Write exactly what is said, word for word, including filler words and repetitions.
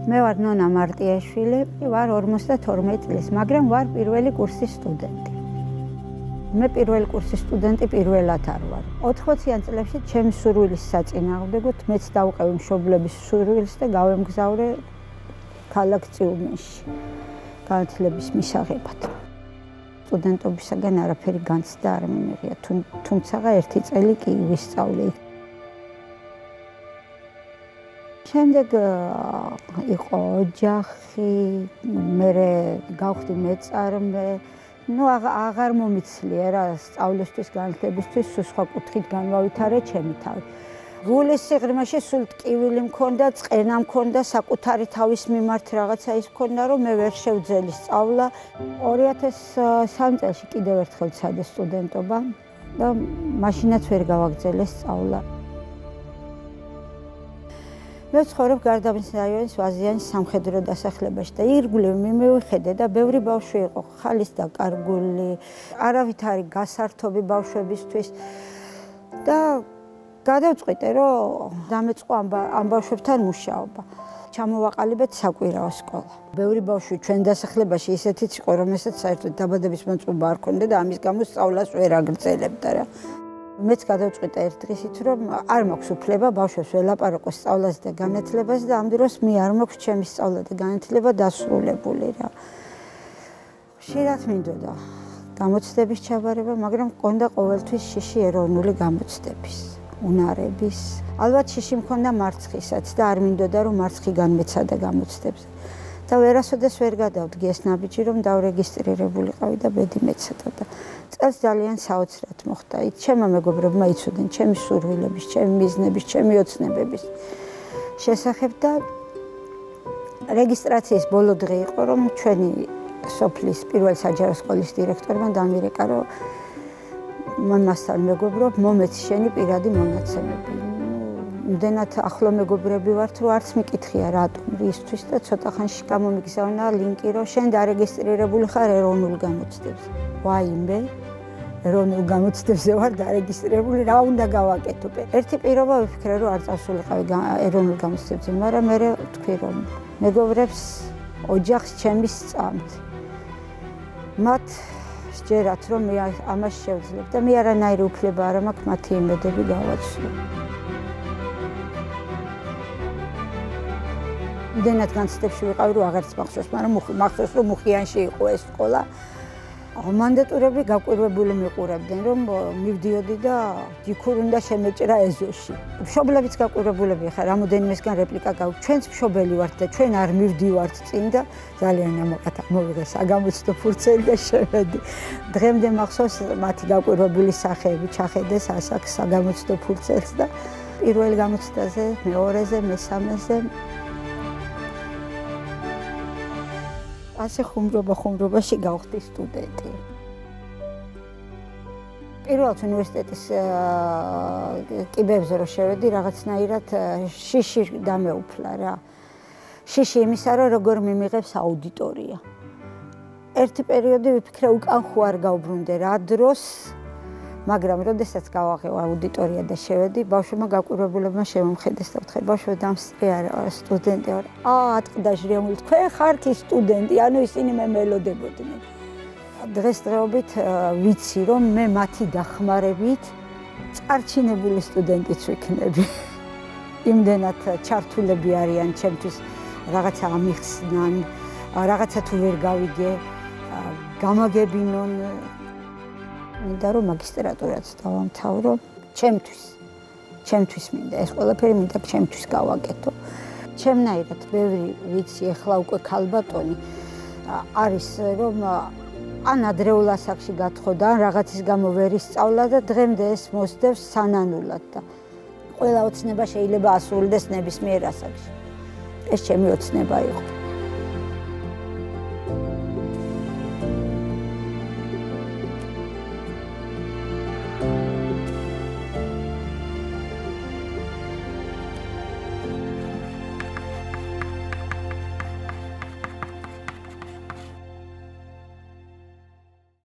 მე ვარ ნონა მარტიაშვილი, ვარ ორმოცდათორმეტ წლის, მაგრამ ვარ პირველი კურსის სტუდენტი. მე პირველი კურსის სტუდენტი პირველად არ ვარ. ოთხმოციან წლებში ჩემი სურვილის საწინააღმდეგოდ მეც დავყევი მშობლების სურვილს და გავემგზავრე ქალაქ ციუნენში განათლების მისაღებად. სტუდენტობისაგან არაფერი განცდა არ მიმიღია, თუმცა ერთი წელი კი ვისწავლე. შემდეგ იყო ოჯახი, მე გავხდი მეწარმე, ну აღარ მომიცლია რა სწავლისთვის, განათლებისთვის, სულ სხვა კუთხით განვავითარე ჩემი თავი. გულის სიღრმეში სულ ტკივილი მქონდა, წყენა მქონდა, საკუთარი თავის მიმართ რაღაცა ის მქონდა, რომ მე ვერ შევძელი სწავლა. ორი ათას სამი წელში კიდევ ერთხელ ცადე სტუდენტობა და მაშინაც ვერ გავაგრძელე სწავლა. მე ვცხოვრობ გარდაბნის რაიონის ვაზიანის სამხედრო დასახლებაში და ირგვლივ მიმევიხედე და ბევრი ბავშვი იყო ხალის დაკარგული, არავითარი გასართობი ბავშვებისთვის და გადავწყვიტე, რომ დამეწყო ამ ბავშვებთან მუშაობა. ჩამოვაყალიბეთ საკვირაო სკოლა. ბევრი ბავშვი ჩვენ დასახლებაში ისეთიც იყო, რომ ესაც საერთოდ დაბადების მოწმობა არ ქონდა და ამის გამო სწავლას ვერ აგრძელებდა რა. მეც გადავწყვიტე ერთ დღისით, რომ არ მაქვს უფლება ბავშვებს ველაპარაკოს სწავლაზე და განათლებაზე და ამ დროს მე არ მაქვს ჩემი სწავლა და განათლება დასრულებული რა. ხშირად მინდოდა გამოცდების ჩაბარება, მაგრამ მქონდა ყოველთვის შიში ეროვნული გამოცდების, უნარების. ალბათ შიში მქონდა მარცხისაც და არ მინდოდა რომ მარცხი განმეცადა გამოცდებზე. და ვერასოდეს ვერ გადავდგი ეს ნაბიჯი, რომ დავრეგისტრირებულიყავი და ბედი მეცადა და წელს ძალიან საოცრად მოხდა. ჩემმა მეგობრებმა იცოდნენ ჩემი სურვილების, ჩემი მიზნების, ჩემი ოცნებების შესახებ და რეგისტრაციის ბოლო დღე იყო, რომ ჩვენი სოფლის პირველი საჯარო სკოლის დირექტორმა დამირეკა, რომ მასთან მეგობრობ, მომეც შენი პირადი მონაცემები. იმდენად ახლო მეგობრები ვართ, რომ არც მიკითხია რატომ, რისთვის და ცოტა ხანში გამომიგზავნა ლინკი, რომ შენ დარეგისტრირებული ხარ ეროვნულ გამოცდებზე. ვაიმე, ეროვნულ გამოცდებზე ვარ დარეგისტრირებული, რა უნდა გავაკეთო? ერთი პირობა ვიფიქრე, რომ არ წავსულიყავი ეროვნულ გამოცდებზე, მაგრამ მე ვთქვი, რომ მეგობრებს ოჯახს ჩემი სწამთ. მათ სჯერათ, რომ მე ამას შევძლებ და მე არანაირი უფლება არ მაქვს მათი იმედები გავაცვლო. იმდენად განცდებში ვიყავი, რომ აღარც მახსოვს, მაგრამ მახსოვს, რომ მუხიანში იყო ეს სკოლა. მანდატურები გაკვირვებული მიყურებდნენ, რომ მივდიოდი და ჯიქურ უნდა შემეჭრა ეზოში. მშობლებიც გაკვირვებულები ხარ, რამოდენიმესგან რეპლიკა გავ. ჩვენც მშობელი ვართ და ჩვენ არ მივდივართ წინ და ძალიან ამოყათ მოვიღე საგამოცდო ფურცელი და შევედი. დღემდე მახსოვს მათი გაკვირვებული სახეები, ჩახედეს ასაკ საგამოცდო ფურცელს და პირველ გამოცდაზე, მეორეზე, მესამეზე ასე ხუმრობა ხუმრობაში გავხდი სტუდენტი. პირველად უნივერსიტეტის კიბეებზე რო შევედი, რაღაცნაირად შიში დამეუფლა რა. შიში იმისა, რომ როგორ მიმიღებს აუდიტორია. ერთი პერიოდი ვიფიქრე, უკან ხო არ გავბრუნდე რა დროს, მაგრამ როდესაც გავაღებ აუდიტორია და შევედი, ბავშვებმა გაკვირვებულებმა შემომხედეს და ვთქე, ბავშვო დამსწრე არა ვარ, სტუდენტი ვარ. აა, ატყდა ჟრემული, თქვენ ხართ ის სტუდენტი, ანუ ისინი მე მელოდებოდნენ. დღესდღეობით ვიცი, რომ მე მათი დახმარებით წარჩინებული სტუდენტიც ვიქნები. იმდენად ჩართულები არიან ჩემთვის, რაღაცა ამიხსნან, რაღაცა თუ ვერ გავიგე, გამაგებინონ. მინდა რომ მაგისტრატურაც დავამთავრო ჩემთვის. ჩემთვის მინდა, ეს ყველაფერი მინდა ჩემთვის გავაკეთო. ჩემნაირად ბევრი ვიცი, ახლა უკვე ქალბატონი არის, რომ ან ადრეულ ასაკში გათხოვდა, ან რაღაცის გამო ვერ ისწავლა და დღემდე ეს მოსდევს სანანულად და ყველა ოცნება შეიძლება ასრულდეს ნებისმიერ ასაკში. ეს ჩემი ოცნება იყო.